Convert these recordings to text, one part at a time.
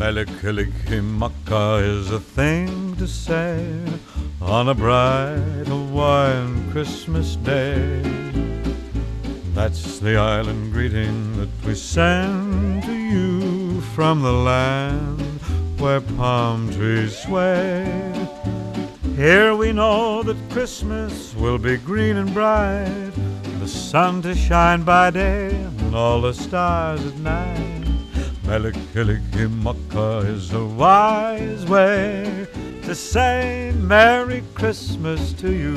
Melikilikimaka is a thing to say on a bright Hawaiian Christmas day. That's the island greeting that we send to you from the land where palm trees sway. Here we know that Christmas will be green and bright, the sun to shine by day and all the stars at night. Melikilikimaka is a wise way to say Merry Christmas to you.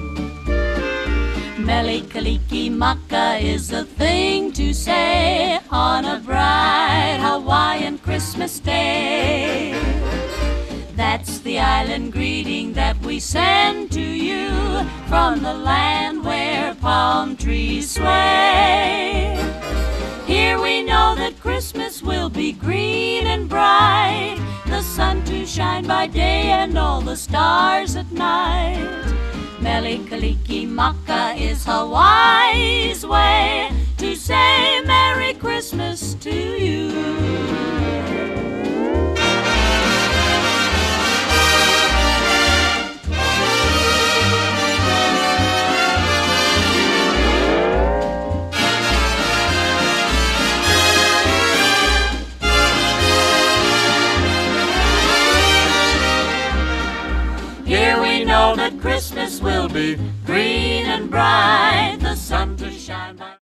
Melikilikimaka is the thing to say on a bright Hawaiian Christmas day. That's the island greeting that we send to you from the land where palm trees sway. Here we know that Christmas will be green and bright, the sun to shine by day and all the stars at night. Melikilikimaka is Hawaii's way to say Merry Christmas to you. Here we know that Christmas will be green and bright,